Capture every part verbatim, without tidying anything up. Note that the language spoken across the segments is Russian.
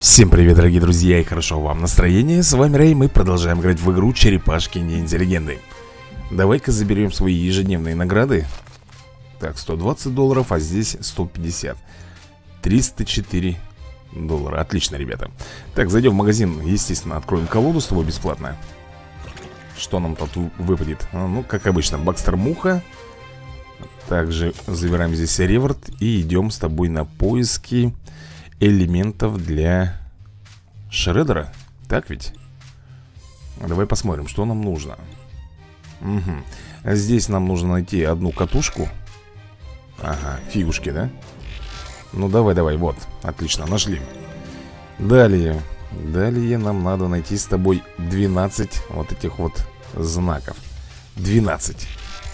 Всем привет, дорогие друзья, и хорошо вам настроение. С вами Рэй, мы продолжаем играть в игру Черепашки Ниндзя Легенды. Давай-ка заберем свои ежедневные награды. Так, сто двадцать долларов, а здесь сто пятьдесят. триста четыре доллара, отлично, ребята. Так, зайдем в магазин, естественно, откроем колоду с тобой бесплатно. Что нам тут выпадет? А, ну, как обычно, Бакстер Муха. Также забираем здесь реворд и идем с тобой на поиски элементов для Шреддера. Так ведь? Давай посмотрим, что нам нужно. Угу. Здесь нам нужно найти одну катушку. Ага, фигушки, да? Ну давай, давай, вот, отлично, нашли. Далее, далее нам надо найти с тобой двенадцать вот этих вот знаков. двенадцать.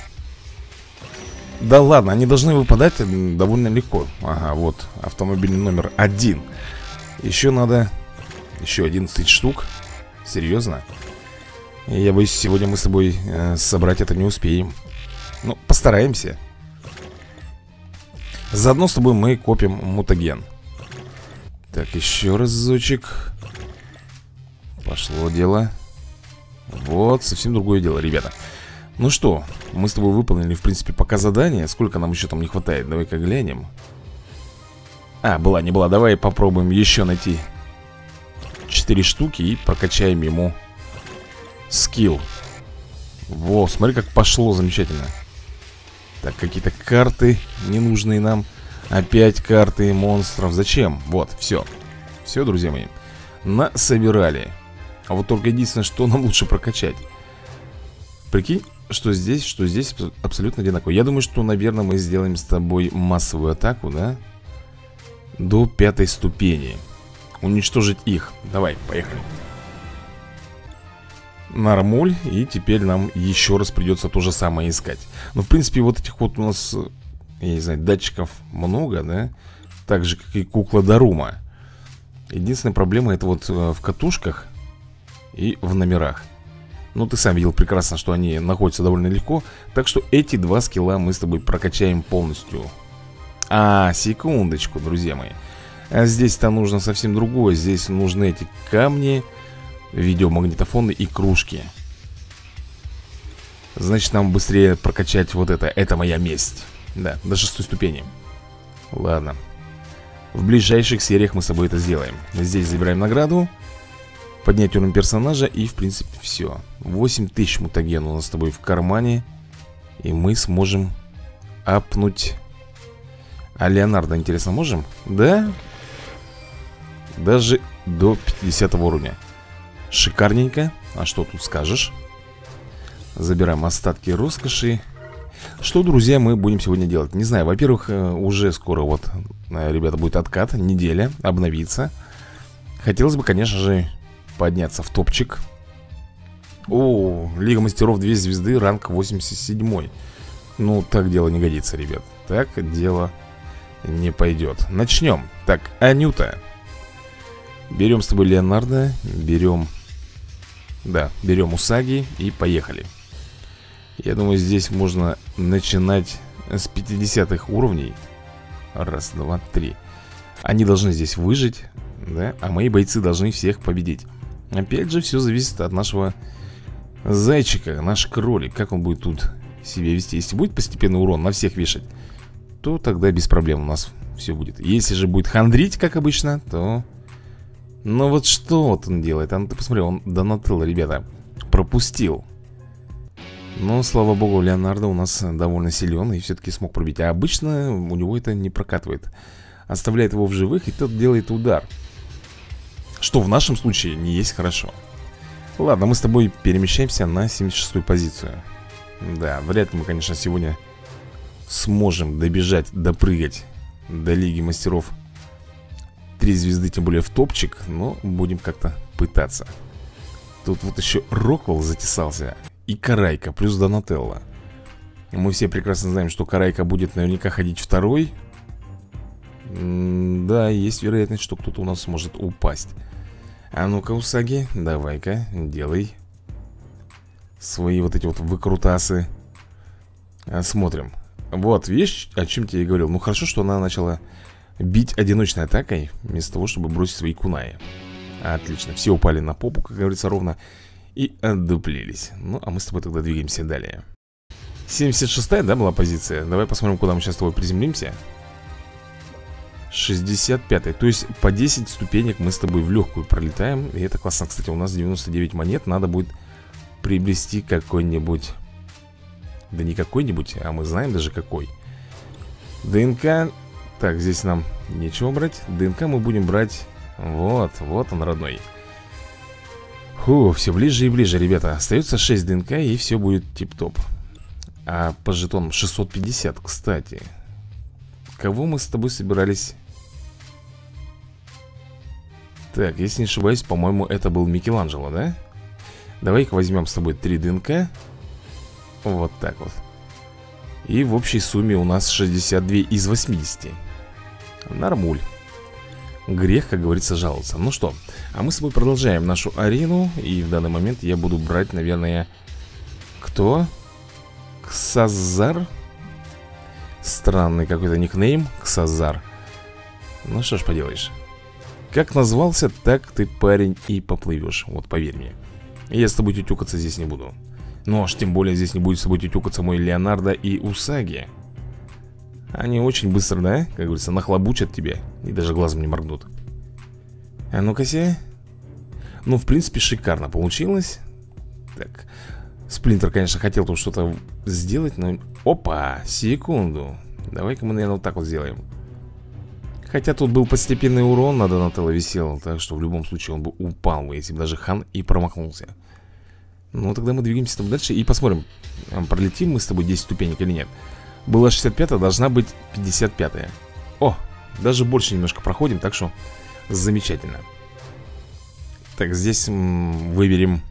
Да ладно, они должны выпадать довольно легко. Ага, вот, автомобильный номер один. Еще надо еще одиннадцать штук. Серьезно? Я боюсь, сегодня мы с тобой э, собрать это не успеем. Ну, постараемся. Заодно с тобой мы копим мутаген. Так, еще разочек. Пошло дело. Вот, совсем другое дело, ребята. Ну что, мы с тобой выполнили, в принципе, пока задание. Сколько нам еще там не хватает? Давай-ка глянем. А, была, не была. Давай попробуем еще найти четыре штуки и прокачаем ему скилл. Во, смотри, как пошло замечательно. Так, какие-то карты ненужные нам. Опять карты монстров. Зачем? Вот, все. Все, друзья мои. Насобирали. А вот только единственное, что нам лучше прокачать. Прикинь, что здесь, что здесь абсолютно одинаково. Я думаю, что, наверное, мы сделаем с тобой массовую атаку, да? До пятой ступени. Уничтожить их. Давай, поехали. Нормуль. И теперь нам еще раз придется то же самое искать. Но, в принципе, вот этих вот у нас, я не знаю, датчиков много, да? Так же, как и кукла Дарума. Единственная проблема — это вот в катушках и в номерах. Ну, ты сам видел прекрасно, что они находятся довольно легко. Так что эти два скилла мы с тобой прокачаем полностью. А, секундочку, друзья мои. А здесь-то нужно совсем другое. Здесь нужны эти камни, видеомагнитофоны и кружки. Значит, нам быстрее прокачать вот это. Это моя месть. Да, до шестой ступени. Ладно. В ближайших сериях мы с собой это сделаем. Здесь забираем награду. Поднять уровень персонажа и, в принципе, все. Восемь тысяч мутаген у нас с тобой в кармане. И мы сможем апнуть. А Леонардо, интересно, можем? Да? Даже до пятидесятого уровня. Шикарненько. А что тут скажешь? Забираем остатки роскоши. Что, друзья, мы будем сегодня делать? Не знаю, во-первых, уже скоро вот, ребята, будет откат. Неделя, обновиться. Хотелось бы, конечно же, подняться в топчик. О, Лига Мастеров две звезды, ранг восемьдесят семь. Ну, так дело не годится, ребят. Так дело не пойдет. Начнем. Так, Анюта. Берем с тобой Леонардо. Берем, да, берем Усаги и поехали. Я думаю, здесь можно начинать с пятидесятых уровней. Раз, два, три. Они должны здесь выжить, да, а мои бойцы должны всех победить. Опять же, все зависит от нашего зайчика, наш кролик. Как он будет тут себя вести. Если будет постепенный урон на всех вешать, то тогда без проблем у нас все будет. Если же будет хандрить, как обычно, то... Ну вот что вот он делает. А ну ты посмотри, он Донателло, ребята, пропустил. Но, слава богу, Леонардо у нас довольно силен и все-таки смог пробить. А обычно у него это не прокатывает. Оставляет его в живых, и тот делает удар. Что в нашем случае не есть хорошо. Ладно, мы с тобой перемещаемся на семьдесят шестую позицию. Да, вряд ли мы, конечно, сегодня сможем добежать, допрыгать до Лиги Мастеров три звезды, тем более в топчик. Но будем как-то пытаться. Тут вот еще Роквелл затесался. И Карайка, плюс Донателло. Мы все прекрасно знаем, что Карайка будет наверняка ходить второй. М да, есть вероятность, что кто-то у нас может упасть. А ну-ка, Усаги, давай-ка, делай свои вот эти вот выкрутасы. Смотрим. Вот, видишь, о чем тебе я говорил. Ну, хорошо, что она начала бить одиночной атакой, вместо того, чтобы бросить свои кунаи. Отлично, все упали на попу, как говорится, ровно. И отдуплились. Ну, а мы с тобой тогда двигаемся далее. семьдесят шестая, да, была позиция? Давай посмотрим, куда мы сейчас с тобой приземлимся. шестьдесят пятая. То есть по десять ступенек мы с тобой в легкую пролетаем. И это классно. Кстати, у нас девяносто девять монет. Надо будет приобрести какой-нибудь... Да не какой-нибудь, а мы знаем даже какой. ДНК. Так, здесь нам нечего брать. ДНК мы будем брать... Вот, вот он, родной. Фу, все ближе и ближе, ребята. Остается шесть ДНК, и все будет тип-топ. А по жетонам шестьсот пятьдесят, кстати. Кого мы с тобой собирались? Так, если не ошибаюсь, по-моему, это был Микеланджело, да? Давай-ка возьмем с тобой три ДНК. Вот так вот. И в общей сумме у нас шестьдесят два из восьмидесяти. Нормуль. Грех, как говорится, жаловаться. Ну что, а мы с тобой продолжаем нашу арену. И в данный момент я буду брать, наверное... Кто? Ксазар. Странный какой-то никнейм. Ксазар. Ну что ж поделаешь. Как назвался, так ты, парень, и поплывешь. Вот поверь мне. Я с тобой тютюкаться здесь не буду. Ну аж тем более здесь не будет с тобой тютюкаться мой Леонардо и Усаги. Они очень быстро, да, как говорится, нахлобучат тебя. И даже глазом не моргнут. А ну-ка-ся. Ну, в принципе, шикарно получилось. Так, Сплинтер, конечно, хотел тут что-то сделать, но... Опа, секунду. Давай-ка мы, наверное, вот так вот сделаем. Хотя тут был постепенный урон, на Донателло висел. Так что в любом случае он бы упал, если бы даже хан и промахнулся. Ну, тогда мы двигаемся там дальше и посмотрим, пролетим мы с тобой десять ступенек или нет. Была шестьдесят пятая, должна быть пятьдесят пятая. О, даже больше немножко проходим, так что замечательно. Так, здесь м, выберем.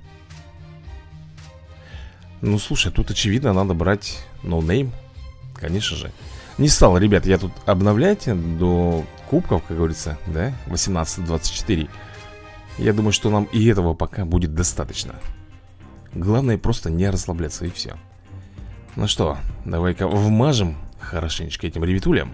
Ну, слушай, тут очевидно надо брать ноунейм. Конечно же. Не стал, ребят, я тут обновлять до кубков, как говорится, да, восемнадцать двадцать четыре. Я думаю, что нам и этого пока будет достаточно. Главное просто не расслабляться, и все. Ну что, давай-ка вмажем хорошенечко этим ребятулям.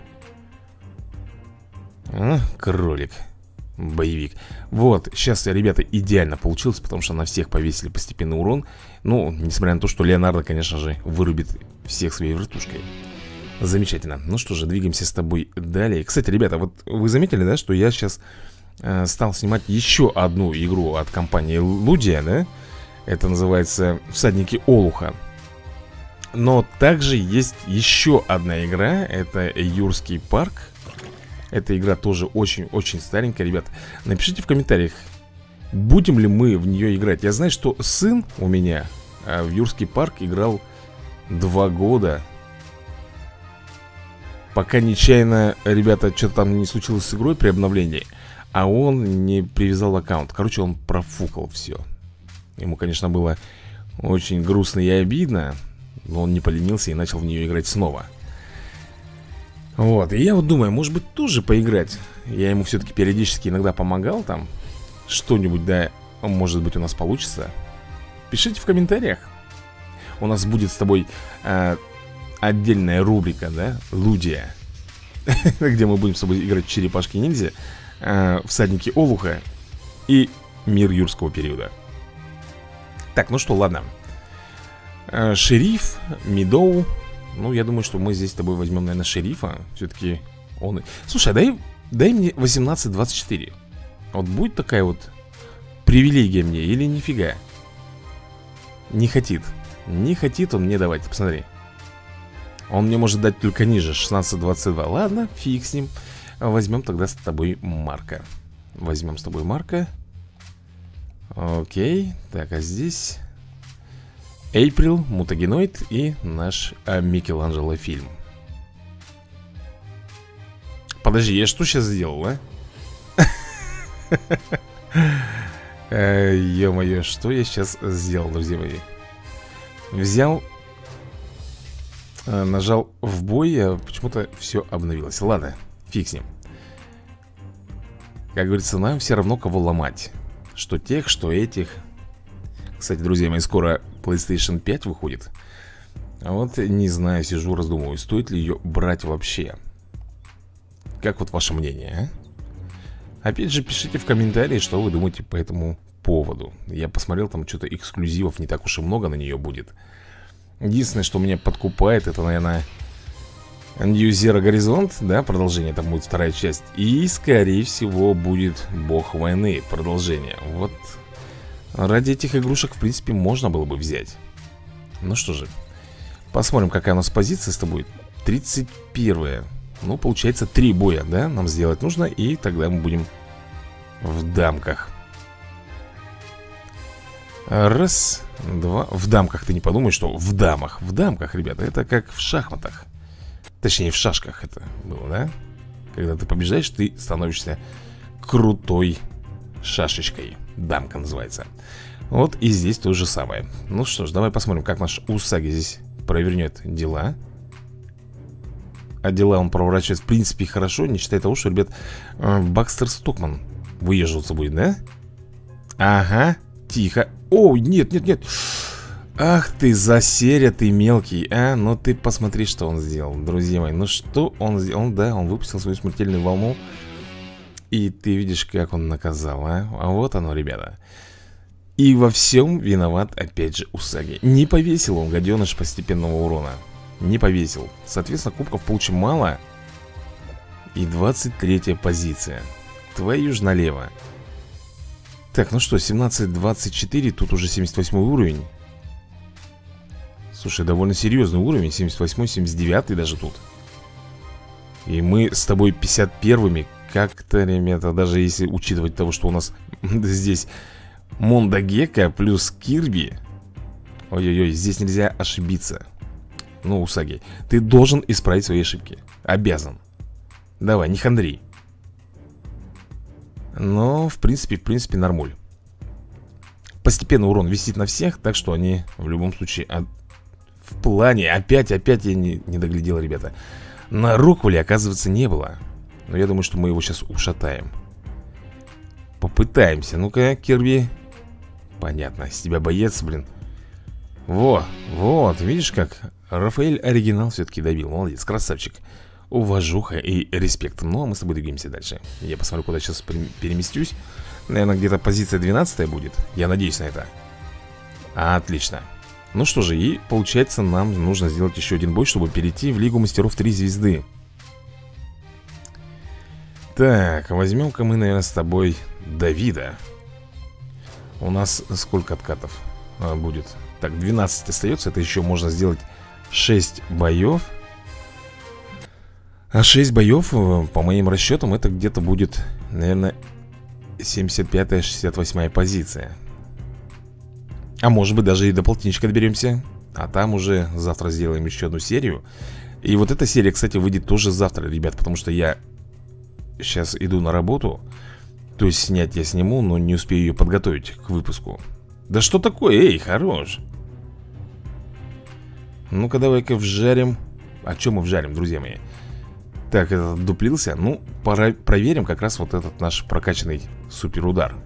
А, кролик. Боевик. Вот, сейчас, ребята, идеально получилось, потому что на всех повесили постепенный урон. Ну, несмотря на то, что Леонардо, конечно же, вырубит всех своей вертушкой. Замечательно. Ну что же, двигаемся с тобой далее. Кстати, ребята, вот вы заметили, да, что я сейчас э, стал снимать еще одну игру от компании Лудия, да? Это называется «Всадники Олуха». Но также есть еще одна игра. Это Юрский парк. Эта игра тоже очень-очень старенькая, ребят. Напишите в комментариях, будем ли мы в нее играть. Я знаю, что сын у меня в Юрский парк играл два года. Пока нечаянно, ребята, что-то там не случилось с игрой при обновлении, а он не привязал аккаунт. Короче, он профукал все. Ему, конечно, было очень грустно и обидно, но он не поленился и начал в нее играть снова. Вот, и я вот думаю, может быть, тоже поиграть. Я ему все-таки периодически иногда помогал там. Что-нибудь, да, может быть, у нас получится. Пишите в комментариях. У нас будет с тобой э, отдельная рубрика, да, Лудия, где мы будем с тобой играть в черепашки-ниндзя, э, всадники Олуха и мир юрского периода. Так, ну что, ладно. э, Шериф, Мидоу. Ну, я думаю, что мы здесь с тобой возьмем, наверное, шерифа. Все-таки он... Слушай, дай, дай мне восемнадцать двадцать четыре. Вот будет такая вот привилегия мне или нифига? Не хотит. Не хотит он мне давать, посмотри. Он мне может дать только ниже, шестнадцать двадцать два. Ладно, фиг с ним. Возьмем тогда с тобой Марка. Возьмем с тобой Марка. Окей. Так, а здесь... Эйприл, Мутагеноид и наш а, Микеланджело фильм. Подожди, я что сейчас сделал, а? Ё-моё, что я сейчас сделал, друзья мои? Взял, нажал в бой, а почему-то все обновилось. Ладно, фиг с ним. Как говорится, нам все равно кого ломать. Что тех, что этих. Кстати, друзья мои, скоро PlayStation пять выходит. А вот не знаю, сижу, раздумываю, стоит ли ее брать вообще. Как вот ваше мнение, а? Опять же, пишите в комментарии, что вы думаете по этому поводу. Я посмотрел, там что-то эксклюзивов не так уж и много на нее будет. Единственное, что меня подкупает, это, наверное, New Zero Горизонт, да, продолжение, там будет вторая часть. И, скорее всего, будет Бог войны, продолжение. Вот ради этих игрушек, в принципе, можно было бы взять. Ну что же, посмотрим, какая у нас позиция-то будет. тридцать первая. Ну, получается, три боя, да, нам сделать нужно. И тогда мы будем в дамках. Раз, два. В дамках ты не подумай, что в дамах. В дамках, ребята, это как в шахматах. Точнее, в шашках это было, да? Когда ты побеждаешь, ты становишься крутой шашечкой. Дамка называется. Вот и здесь то же самое. Ну что ж, давай посмотрим, как наш Усаги здесь провернет дела. А дела он проворачивает, в принципе, хорошо. Не считая того, что, ребят, Бакстер Стокман выезживаться будет, да? Ага, тихо. О, нет, нет, нет. Ах ты, засеря ты мелкий, а? Ну ты посмотри, что он сделал, друзья мои. Ну что он сделал? Да, он выпустил свою смертельную волну. И ты видишь, как он наказал, а? А вот оно, ребята. И во всем виноват, опять же, Усаги. Не повесил он, гаденыш, постепенного урона. Не повесил. Соответственно, кубков получим мало. И двадцать третья позиция. Твою ж налево. Так, ну что, семнадцать двадцать четыре. Тут уже семьдесят восьмой уровень. Слушай, довольно серьезный уровень. семьдесят восьмой, семьдесят девятый даже тут. И мы с тобой пятьдесят первыми. Как-то, ребята, даже если учитывать того, что у нас здесь Мондагека плюс Кирби. Ой-ой-ой, здесь нельзя ошибиться. Ну, Усаги, ты должен исправить свои ошибки. Обязан. Давай, не хандри. Но, в принципе, в принципе, нормуль. Постепенно урон висит на всех, так что они в любом случае... От... В плане, опять, опять я не, не доглядел, ребята. На Роквеле, оказывается, не было. Но я думаю, что мы его сейчас ушатаем. Попытаемся. Ну-ка, Кирби. Понятно, с тебя боец, блин. Во, вот, видишь как? Рафаэль оригинал все-таки добил. Молодец, красавчик. Уважуха и респект. Ну, а мы с тобой двигаемся дальше. Я посмотрю, куда сейчас переместюсь. Наверное, где-то позиция двенадцатая будет. Я надеюсь на это. Отлично. Ну что же, и получается, нам нужно сделать еще один бой, чтобы перейти в Лигу Мастеров три звезды. Так, возьмем-ка мы, наверное, с тобой Давида. У нас сколько откатов а, будет? Так, двенадцать остается. Это еще можно сделать шесть боев. А шесть боев, по моим расчетам, это где-то будет, наверное, семьдесят пятая, шестьдесят восьмая позиция. А может быть, даже и до полтинничка доберемся. А там уже завтра сделаем еще одну серию. И вот эта серия, кстати, выйдет тоже завтра, ребят. Потому что я сейчас иду на работу. То есть снять я сниму, но не успею ее подготовить к выпуску. Да что такое? Эй, хорош. Ну-ка, давай-ка вжарим. А что мы вжарим, друзья мои? Так, этот дуплился. Ну, пора проверим как раз вот этот наш прокачанный суперудар.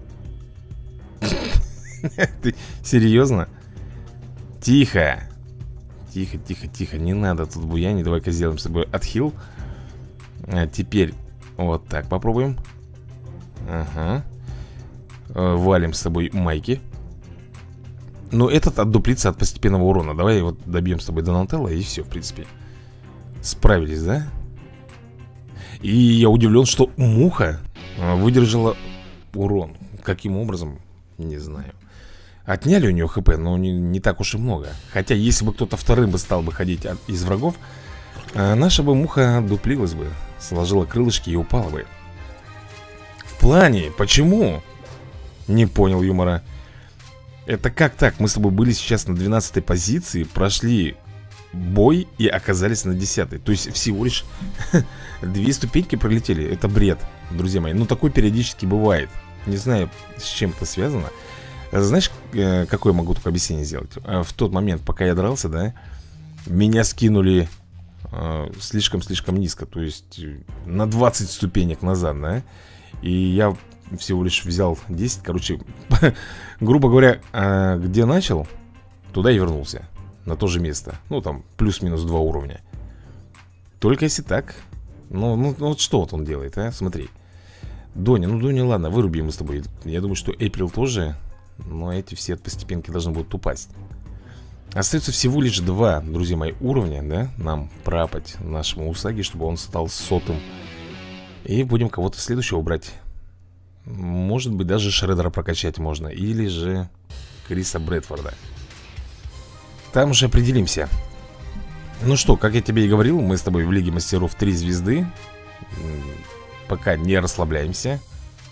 Ты серьезно? Тихо. Тихо, тихо, тихо. Не надо тут буянить. Давай-ка сделаем с тобой отхил. А теперь вот так попробуем. Ага. Валим с тобой майки. Но этот отдуплится от постепенного урона. Давай вот добьем с тобой Донателло. И все, в принципе. Справились, да? И я удивлен, что муха выдержала урон. Каким образом? Не знаю. Отняли у нее хп, но не, не так уж и много. Хотя если бы кто-то вторым бы стал бы ходить от, из врагов, наша бы муха дуплилась бы, сложила крылышки и упала бы. В плане, почему? Не понял юмора. Это как так? Мы с тобой были сейчас на двенадцатой позиции, прошли бой и оказались на десятой. То есть всего лишь две ступеньки пролетели. Это бред, друзья мои. Ну такое периодически бывает. Не знаю, с чем это связано. Знаешь, какое могу только объяснение сделать? В тот момент, пока я дрался, да, меня скинули слишком-слишком низко. То есть на двадцать ступенек назад, да. И я всего лишь взял десять. Короче, грубо говоря, где начал, туда и вернулся. На то же место. Ну, там, плюс-минус два уровня. Только если так. Ну, ну, ну вот что вот он делает, а? Смотри. Доня, ну Доня, ладно, вырубим мы с тобой. Я думаю, что Эйприл тоже. Но эти все постепенки должны будут упасть. Остается всего лишь два, друзья мои, уровня, да? Нам пропать нашему Усаги, чтобы он стал сотым. И будем кого-то следующего брать. Может быть, даже Шреддера прокачать можно. Или же Криса Брэдфорда. Там уже определимся. Ну что, как я тебе и говорил, мы с тобой в Лиге Мастеров три звезды. Пока не расслабляемся.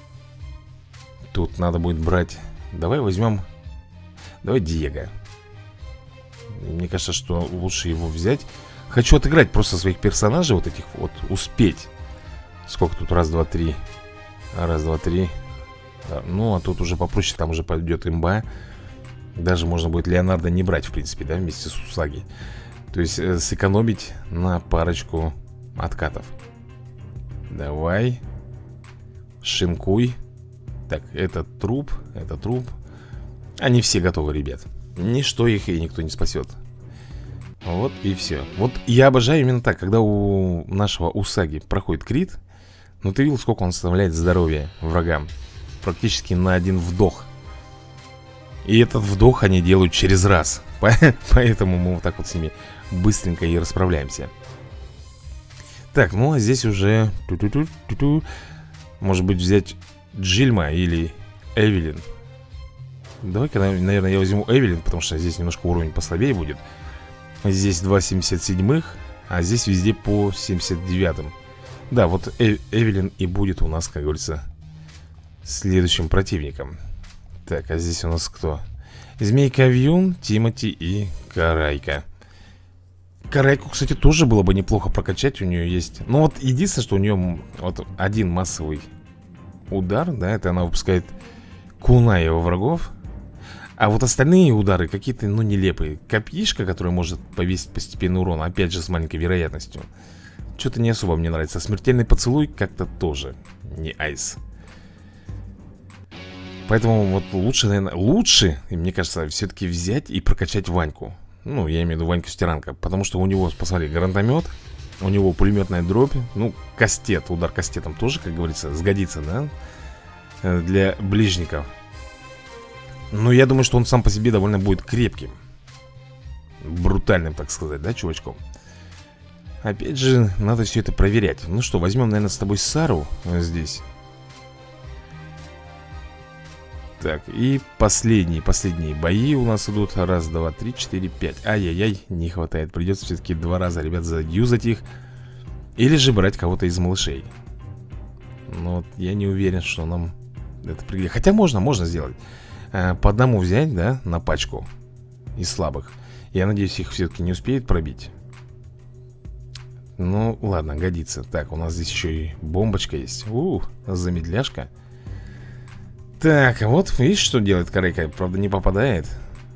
Тут надо будет брать... Давай возьмем... Давай Диего. Мне кажется, что лучше его взять. Хочу отыграть просто своих персонажей, вот этих вот, успеть. Сколько тут? Раз, два, три. Раз, два, три. Ну, а тут уже попроще, там уже пойдет имба. Даже можно будет Леонардо не брать, в принципе, да, вместе с Усаги. То есть э, сэкономить на парочку откатов. Давай. Шинкуй. Так, это труп, это труп. Они все готовы, ребят. Ничто их и никто не спасет. Вот и все. Вот я обожаю именно так, когда у нашего Усаги проходит крит. Ну ты видел, сколько он составляет здоровья врагам? Практически на один вдох. И этот вдох они делают через раз. Поэтому мы вот так вот с ними быстренько и расправляемся. Так, ну а здесь уже ту-ту-ту-ту-ту. Может быть взять Джильма или Эвелин. Давай-ка, наверное, я возьму Эвелин, потому что здесь немножко уровень послабее будет. Здесь два семьдесят седьмых, а здесь везде по семьдесят девятым. Да, вот э Эвелин и будет у нас, как говорится, следующим противником. Так, а здесь у нас кто? Змейка Вьюн, Тимати и Карайка. Карайку, кстати, тоже было бы неплохо прокачать. У нее есть... Ну вот единственное, что у нее вот один массовый удар, да, это она выпускает куна его врагов. А вот остальные удары какие-то, ну, нелепые. Копьишка, которая может повесить постепенный урон, опять же, с маленькой вероятностью. Что-то не особо мне нравится. Смертельный поцелуй как-то тоже не айс. Поэтому вот лучше, наверное, лучше, мне кажется, все-таки взять и прокачать Ваньку. Ну, я имею в виду Ваньку-стиранка. Потому что у него, посмотри, гранатомет. У него пулеметная дробь. Ну, кастет, удар кастетом тоже, как говорится, сгодится, да? Для ближников. Но я думаю, что он сам по себе довольно будет крепким. Брутальным, так сказать, да, чувачком? Опять же, надо все это проверять. Ну что, возьмем, наверное, с тобой Сару здесь. Так, и последние, последние бои у нас идут. Раз, два, три, четыре, пять. Ай-яй-яй, не хватает. Придется все-таки два раза, ребят, заюзать их. Или же брать кого-то из малышей. Но вот я не уверен, что нам это пригодится. Хотя можно, можно сделать. По одному взять, да, на пачку из слабых. Я надеюсь, их все-таки не успеет пробить. Ну, ладно, годится. Так, у нас здесь еще и бомбочка есть. У, замедляшка. Так, вот видишь, что делает Карайка. Правда, не попадает.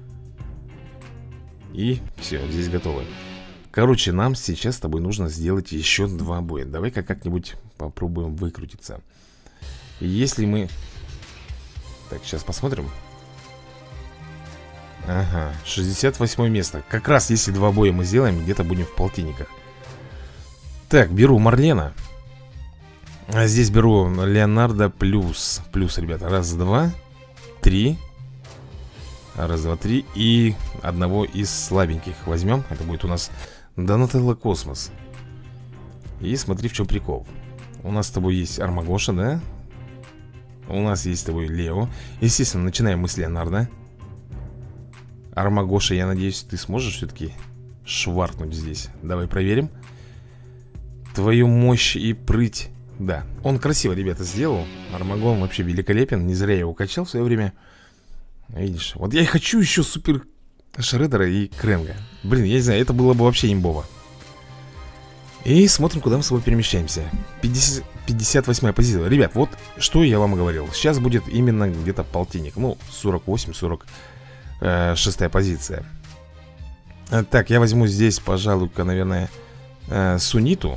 И все, здесь готово. Короче, нам сейчас с тобой нужно сделать еще два боя. Давай-ка как-нибудь попробуем выкрутиться. Если мы... Так, сейчас посмотрим. Ага, шестьдесят восьмое место. Как раз если два боя мы сделаем, где-то будем в полтинниках. Так, беру Марлена. А здесь беру Леонардо плюс. Плюс, ребята, раз, два, три. Раз, два, три. И одного из слабеньких возьмем. Это будет у нас Донателло Космос. И смотри, в чем прикол. У нас с тобой есть Армагоша, да? У нас есть с тобой Лео. Естественно, начинаем мы с Леонардо. Армагоша, я надеюсь, ты сможешь все-таки шваркнуть здесь. Давай проверим твою мощь и прыть. Да, он красиво, ребята, сделал. Армагон вообще великолепен. Не зря я его качал в свое время. Видишь, вот я и хочу еще супер Шреддера и Кренга. Блин, я не знаю, это было бы вообще имбово. И смотрим, куда мы с собой перемещаемся. пятьдесят, пятьдесят восьмая позиция. Ребят, вот что я вам говорил. Сейчас будет именно где-то полтинник. Ну, сорок восемь сорок шестая позиция. Так, я возьму здесь, пожалуй-ка, наверное, Суниту.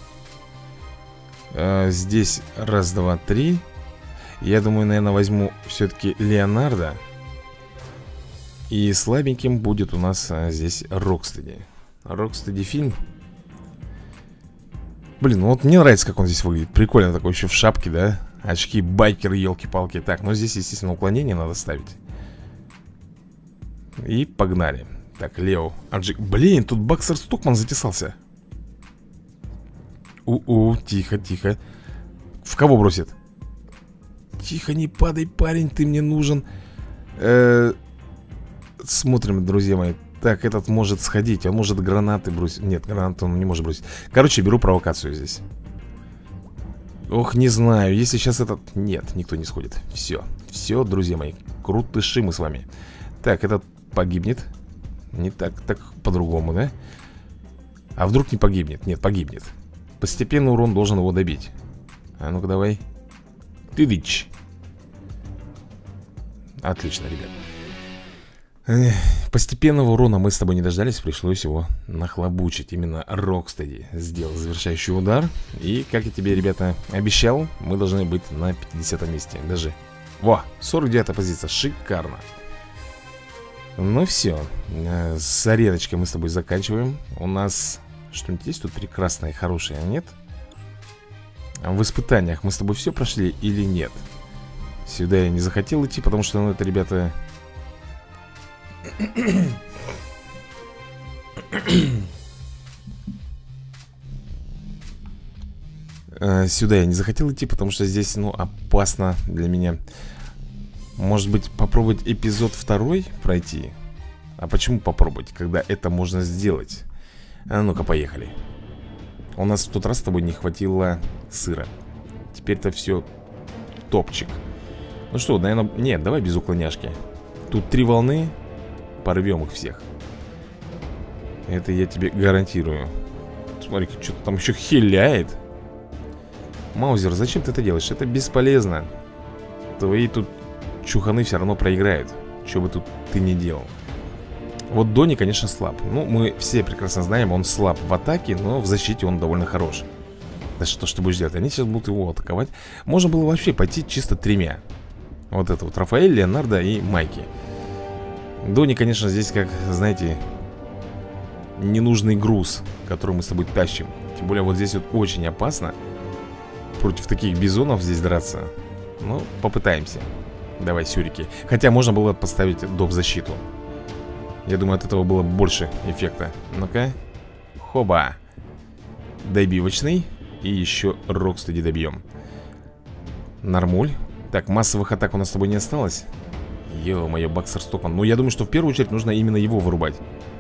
Здесь раз, два, три. Я думаю, наверное, возьму все-таки Леонардо. И слабеньким будет у нас здесь Рокстеди. Рокстеди фильм. Блин, ну вот мне нравится, как он здесь выглядит. Прикольно такой еще в шапке, да? Очки байкер, елки-палки. Так, ну здесь, естественно, уклонение надо ставить. И погнали. Так, Лео, Аджик. Блин, тут Баксер Стокман затесался. У-у, тихо, тихо. В кого бросит? Тихо, не падай, парень, ты мне нужен. Э-э- Смотрим, друзья мои. Так, этот может сходить, он может гранаты бросить. Нет, гранаты он не может бросить. Короче, беру провокацию здесь. Ох, не знаю, если сейчас этот... Нет, никто не сходит. Все, все, друзья мои, крутыши мы с вами. Так, этот погибнет. Не так, так по-другому, да? А вдруг не погибнет? Нет, погибнет. Постепенно урон должен его добить. А ну-ка давай. Ты дичь. Отлично, ребят. Эх, постепенного урона мы с тобой не дождались. Пришлось его нахлобучить. Именно Рокстеди сделал завершающий удар. И, как я тебе, ребята, обещал, мы должны быть на пятидесятом месте. Даже, во, сорок девятая позиция, шикарно. Ну все, с ареночкой мы с тобой заканчиваем. У нас что-нибудь есть тут прекрасное и хорошее, а нет? В испытаниях мы с тобой все прошли или нет? Сюда я не захотел идти, потому что, ну, это, ребята... Сюда я не захотел идти, потому что здесь, ну, опасно для меня. Может быть, попробовать эпизод второй пройти? А почему попробовать, когда это можно сделать? А ну-ка, поехали. У нас в тот раз с тобой не хватило сыра. Теперь-то все топчик. Ну что, наверное, нет, давай без уклоняшки. Тут три волны. Порвем их всех. Это я тебе гарантирую. Смотри, что-то там еще хиляет. Маузер, зачем ты это делаешь? Это бесполезно. Твои тут чуханы все равно проиграют. Что бы тут ты ни делал. Вот Дони, конечно, слаб. Ну, мы все прекрасно знаем, он слаб в атаке, но в защите он довольно хорош. Да что ж ты будешь делать? Они сейчас будут его атаковать. Можно было вообще пойти чисто тремя. Вот это вот Рафаэль, Леонардо и Майки. Дони, конечно, здесь, как, знаете, ненужный груз, который мы с тобой тащим. Тем более вот здесь вот очень опасно против таких бизонов здесь драться. Ну, попытаемся. Давай, сюрики. Хотя можно было поставить доп-защиту. Я думаю, от этого было больше эффекта. Ну-ка. Хоба. Добивочный. И еще Рокстеди добьем. Нормуль. Так, массовых атак у нас с тобой не осталось. Ё-моё, Баксер Стокман. Ну, я думаю, что в первую очередь нужно именно его вырубать.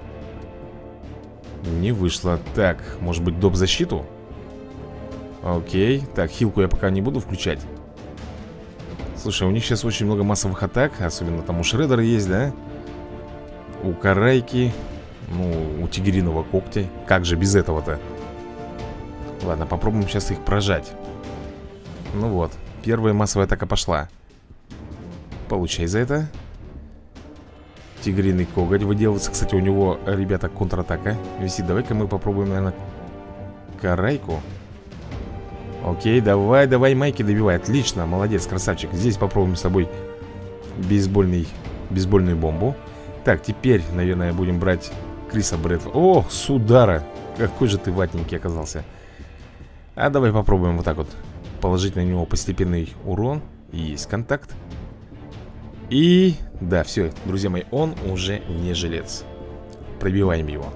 Не вышло. Так, может быть, доп-защиту? Окей. Так, хилку я пока не буду включать. Слушай, у них сейчас очень много массовых атак. Особенно там у Шреддера есть, да? У Карайки. Ну, у Тигриного когтя. Как же без этого-то? Ладно, попробуем сейчас их прожать. Ну вот, первая массовая атака пошла. Получай за это. Тигриный коготь выделывается. Кстати, у него, ребята, контратака висит. Давай-ка мы попробуем, наверное, Карайку. Окей, давай, давай, Майки добивай. Отлично, молодец, красавчик. Здесь попробуем с тобой бейсбольный, бейсбольную бомбу. Так, теперь, наверное, будем брать Криса Брэдфорда. О, с удара. Какой же ты ватненький оказался. А давай попробуем вот так вот положить на него постепенный урон. Есть контакт. И, да, все, друзья мои, он уже не жилец. Пробиваем его.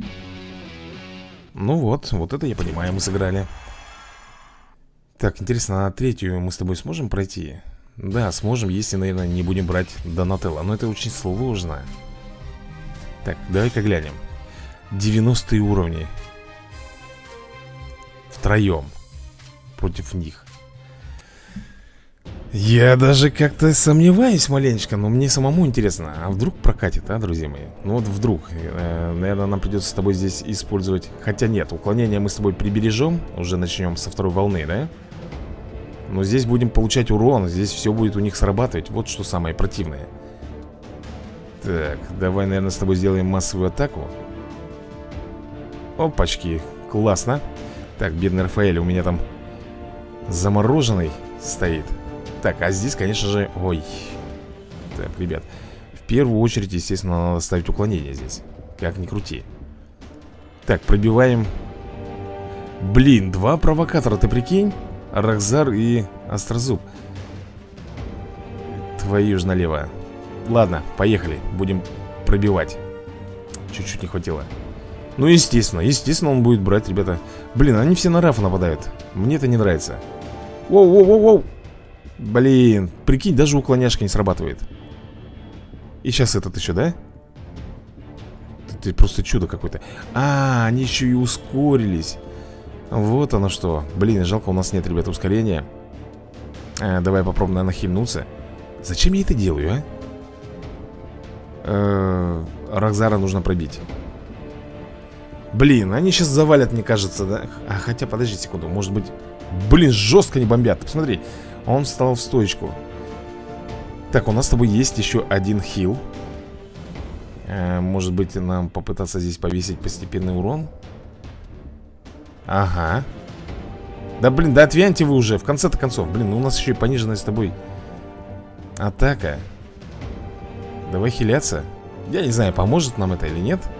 Ну вот, вот это я понимаю, мы сыграли. Так, интересно, а третью мы с тобой сможем пройти? Да, сможем, если, наверное, не будем брать Донателло. Но это очень сложно. Так, давай-ка глянем. девяностые уровни. Втроем. Против них. Я даже как-то сомневаюсь маленечко, но мне самому интересно. А вдруг прокатит, а, друзья мои? Ну вот вдруг, э, наверное, нам придется с тобой здесь использовать. Хотя нет, уклонение мы с тобой прибережем. Уже начнем со второй волны, да? Но здесь будем получать урон. Здесь все будет у них срабатывать. Вот что самое противное. Так, давай, наверное, с тобой сделаем массовую атаку. Опачки, классно. Так, бедный Рафаэль у меня там замороженный стоит. Так, а здесь, конечно же, ой. Так, ребят, в первую очередь, естественно, надо ставить уклонение здесь. Как ни крути. Так, пробиваем Блин, два провокатора, ты прикинь? Рокзар и Острозуб. Твою ж налево. Ладно, поехали, будем пробивать. Чуть-чуть не хватило. Ну, естественно, естественно он будет брать, ребята. Блин, они все на Рафа нападают. Мне это не нравится. Воу-воу-воу-воу. Блин, прикинь, даже уклоняшка не срабатывает. И сейчас этот еще, да? Это просто чудо какое-то. А, они еще и ускорились. Вот оно что. Блин, жалко, у нас нет, ребята, ускорения. а, Давай попробуем, наверное, хильнуться. Зачем я это делаю, а? Э -э, Рокзара нужно пробить. Блин, они сейчас завалят, мне кажется, да? А, хотя, подожди секунду, может быть... Блин, жестко не бомбят. Посмотри, он встал в стоечку. Так, у нас с тобой есть еще один хил. э, Может быть, нам попытаться здесь повесить постепенный урон? Ага. Да, блин, да отвяньте вы уже, в конце-то концов. Блин, ну у нас еще и пониженная с тобой атака. Давай хиляться. Я не знаю, поможет нам это или нет.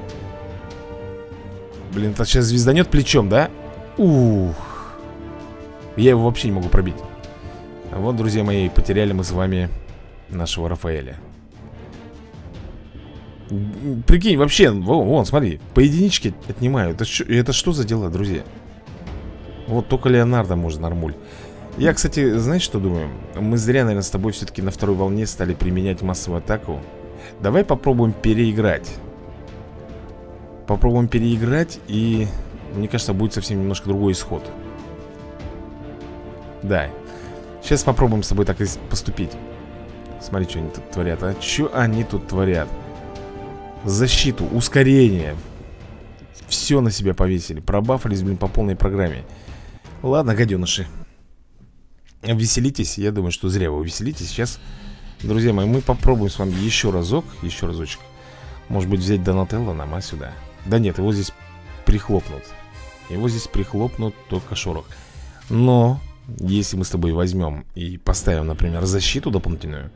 Блин, это сейчас звезданет плечом, да? Ух. Я его вообще не могу пробить. Вот, друзья мои, потеряли мы с вами нашего Рафаэля. Прикинь, вообще, вон, вон, смотри, по единичке отнимаю. Это, ш, это что за дела, друзья? Вот только Леонардо может, нормуль. Я, кстати, знаешь, что думаю? Мы зря, наверное, с тобой все-таки на второй волне стали применять массовую атаку. Давай попробуем переиграть. Попробуем переиграть, и мне кажется, будет совсем немножко другой исход. Да. Сейчас попробуем с тобой так и поступить. Смотри, что они тут творят, а? Что они тут творят? Защиту, ускорение. Все на себя повесили. Пробафались, блин, по полной программе. Ладно, гаденыши, веселитесь. Я думаю, что зря вы веселитесь. Сейчас, друзья мои, мы попробуем с вами еще разок. Еще разочек. Может быть, взять Донателло нам, а, сюда. Да нет, его здесь прихлопнут. Его здесь прихлопнут только шорох. Но если мы с тобой возьмем и поставим, например, защиту дополнительную,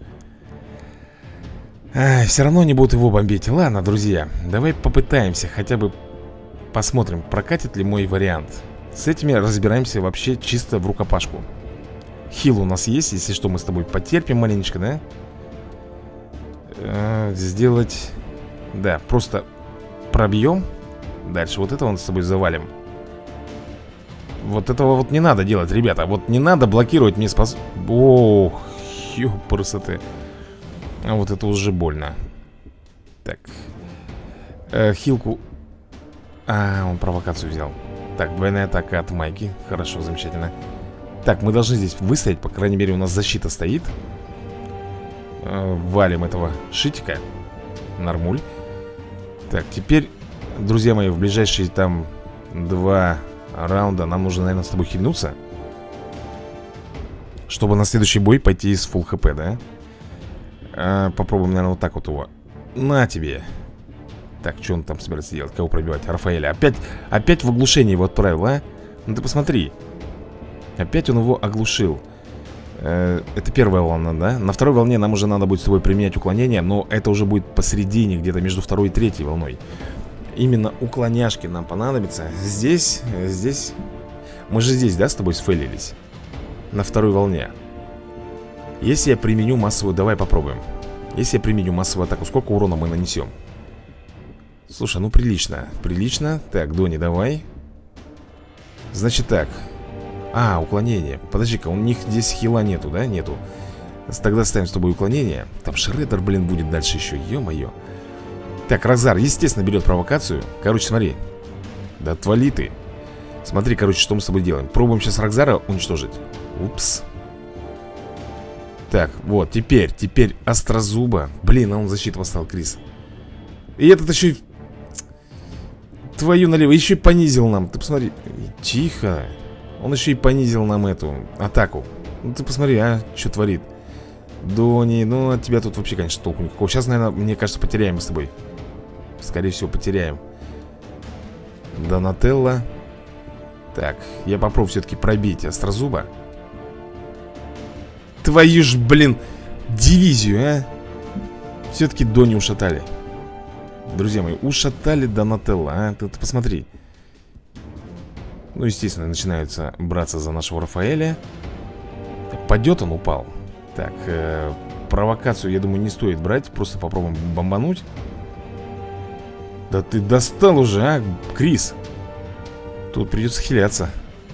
а, все равно не будут его бомбить. Ладно, друзья, давай попытаемся. Хотя бы посмотрим, прокатит ли мой вариант. С этими разбираемся вообще чисто в рукопашку. Хил у нас есть, если что, мы с тобой потерпим маленечко, да? э, Сделать... Да, просто пробьем. Дальше вот это вон с тобой завалим. Вот этого вот не надо делать, ребята. Вот не надо блокировать мне спас... Ох, ёпрсоты. А вот это уже больно. Так, э, хилку. А, он провокацию взял. Так, двойная атака от Майки. Хорошо, замечательно. Так, мы должны здесь выстоять. По крайней мере, у нас защита стоит. э, Валим этого шитика. Нормуль. Так, теперь, друзья мои, в ближайшие там два раунда нам нужно, наверное, с тобой хильнуться, чтобы на следующий бой пойти с фулл хп, да? а, Попробуем, наверное, вот так вот его. На тебе. Так, что он там собирается делать? Кого пробивать? Рафаэля. Опять, опять в оглушение его отправил, а? Ну ты посмотри. Опять он его оглушил. э, Это первая волна, да? На второй волне нам уже надо будет с тобой применять уклонение. Но это уже будет посередине, где-то между второй и третьей волной. Именно уклоняшки нам понадобятся. Здесь, здесь. Мы же здесь, да, с тобой сфейлились? На второй волне. Если я применю массовую... Давай попробуем. Если я применю массовую атаку, сколько урона мы нанесем? Слушай, ну прилично. Прилично. Так, Дони, давай. Значит так. А, уклонение. Подожди-ка, у них здесь хила нету, да? Нету. Тогда ставим с тобой уклонение. Там Шреддер, блин, будет дальше еще. Ё-моё. Так, Рокзар, естественно, берет провокацию. Короче, смотри. Да отвали ты. Смотри, короче, что мы с тобой делаем. Пробуем сейчас Рокзара уничтожить. Упс. Так, вот, теперь, теперь Острозуба. Блин, а он защиту поставил, Крис. И этот еще и... Твою налево, еще и понизил нам. Ты посмотри. Тихо. Он еще и понизил нам эту атаку. Ну ты посмотри, а, что творит. Дони, ну от тебя тут вообще, конечно, толку никакого. Сейчас, наверное, мне кажется, потеряем мы с тобой. Скорее всего, потеряем. Донателло. Так, я попробую все-таки пробить Острозуба. Твою ж, блин, дивизию, а. Все-таки Дони ушатали. Друзья мои, ушатали Донателло, а. Ты, ты посмотри. Ну, естественно, начинаются браться за нашего Рафаэля. Падет он, упал. Так, э, провокацию, я думаю, не стоит брать. Просто попробуем бомбануть. Да ты достал уже, а, Крис. Тут придется хиляться.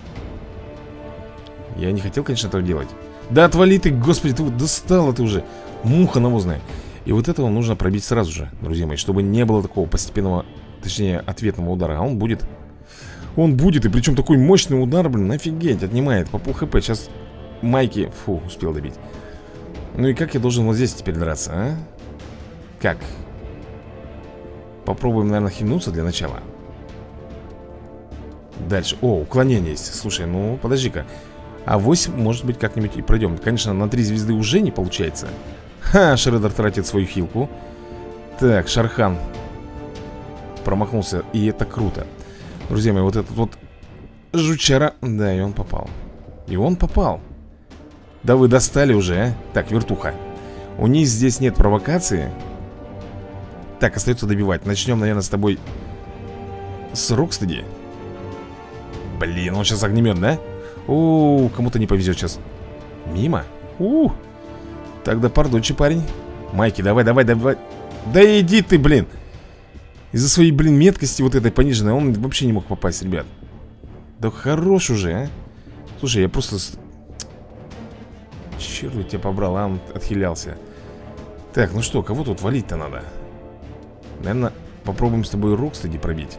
Я не хотел, конечно, этого делать. Да отвали ты, господи, ты вот достала ты уже. Муха навозная. И вот этого нужно пробить сразу же, друзья мои, чтобы не было такого постепенного, точнее, ответного удара. А он будет. Он будет, и причем такой мощный удар, блин, офигеть, отнимает по пол хп. Сейчас Майки, фу, успел добить. Ну и как я должен вот здесь теперь драться, а? Как? Попробуем, наверное, хильнуться для начала. Дальше, о, уклонение есть. Слушай, ну, подожди-ка. А восемь, может быть, как-нибудь и пройдем. Конечно, на три звезды уже не получается. Ха, Шреддер тратит свою хилку. Так, Шархан промахнулся, и это круто. Друзья мои, вот этот вот жучара. Да, и он попал. И он попал. Да вы достали уже, а? Так, вертуха. У них здесь нет провокации. Так, остается добивать. Начнем, наверное, с тобой с Рокстеди. Блин, он сейчас огнемет, да? У, кому-то не повезет сейчас. Мимо? У, тогда пардончи, парень. Майки, давай, давай, давай. Да иди ты, блин. Из-за своей, блин, меткости вот этой пониженной он вообще не мог попасть, ребят. Да хорош уже, а. Слушай, я просто... Черт, я тебя побрал, а он отхилялся. Так, ну что, кого тут валить-то надо? Наверное, попробуем с тобой Рокстеди пробить.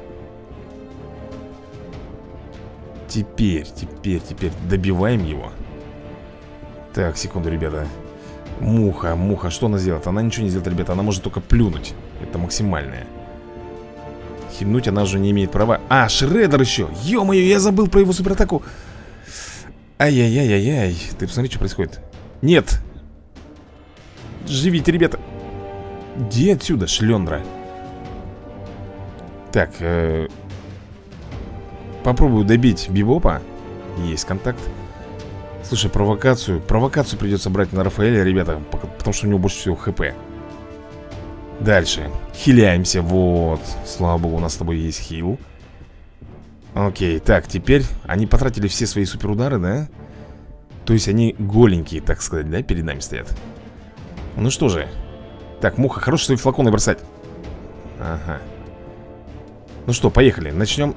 Теперь, теперь, теперь добиваем его. Так, секунду, ребята. Муха, муха, что она сделает? Она ничего не сделает, ребята, она может только плюнуть. Это максимальное. Хильнуть она уже не имеет права. А, Шреддер еще, ё-моё, я забыл про его суператаку. Ай-яй-яй-яй-яй. Ты посмотри, что происходит. Нет. Живите, ребята. Иди отсюда, шлендра. Так, э попробую добить Бибопа. Есть контакт. Слушай, провокацию Провокацию придется брать на Рафаэля, ребята, потому что у него больше всего хп. Дальше, хиляемся, вот. Слава богу, у нас с тобой есть хил. Окей, так, теперь они потратили все свои суперудары, да? То есть они голенькие, так сказать, да, перед нами стоят. Ну что же. Так, муха, хорош свои флаконы бросать. Ага. Ну что, поехали, начнем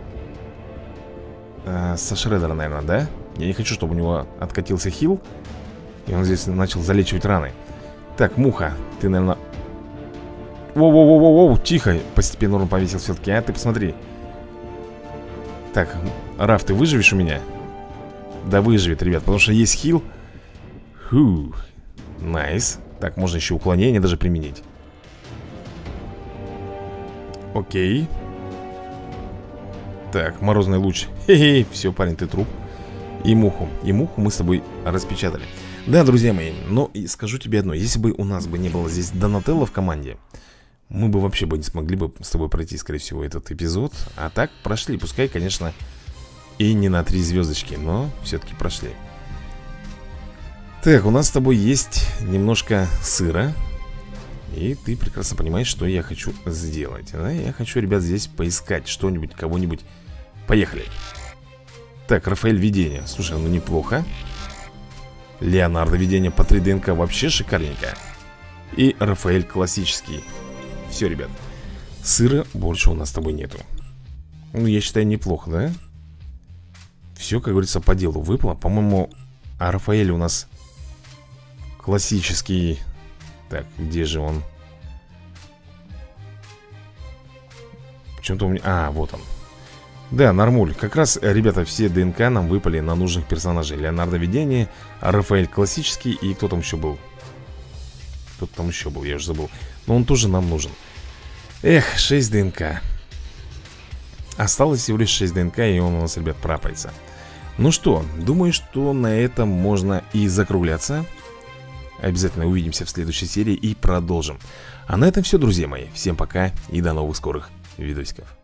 э, со Шреддера, наверное, да? Я не хочу, чтобы у него откатился хил, и он здесь начал залечивать раны. Так, муха, ты, наверное... Воу-воу-воу-воу, тихо. Постепенно он повесил все-таки, а, ты посмотри. Так, Раф, ты выживешь у меня? Да выживет, ребят, потому что есть хил. Фу, найс. Так, можно еще уклонение даже применить. Окей. Так, морозный луч. Хе-хе, все, парень, ты труп. И муху, и муху мы с тобой распечатали. Да, друзья мои, но и скажу тебе одно. Если бы у нас бы не было здесь Донателло в команде, мы бы вообще бы не смогли бы с тобой пройти, скорее всего, этот эпизод. А так прошли, пускай, конечно, и не на три звездочки, но все-таки прошли. Так, у нас с тобой есть немножко сыра. И ты прекрасно понимаешь, что я хочу сделать, да? Я хочу, ребят, здесь поискать что-нибудь, кого-нибудь. Поехали. Так, Рафаэль видение. Слушай, ну неплохо. Леонардо видение по три ДНК вообще шикарненько. И Рафаэль классический. Все, ребят, сыра больше у нас с тобой нету. Ну, я считаю, неплохо, да? Все, как говорится, по делу выпало. По-моему, а Рафаэль у нас классический. Так, где же он? Почему-то у меня... А, вот он. Да, нормуль. Как раз, ребята, все ДНК нам выпали на нужных персонажей. Леонардо видение, Рафаэль классический. И кто там еще был? Кто там еще был, я уже забыл. Но он тоже нам нужен. Эх, шесть ДНК. Осталось всего лишь шесть ДНК, и он у нас, ребят, прапается. Ну что, думаю, что на этом можно и закругляться. Обязательно увидимся в следующей серии и продолжим. А на этом все, друзья мои. Всем пока и до новых скорых видосиков.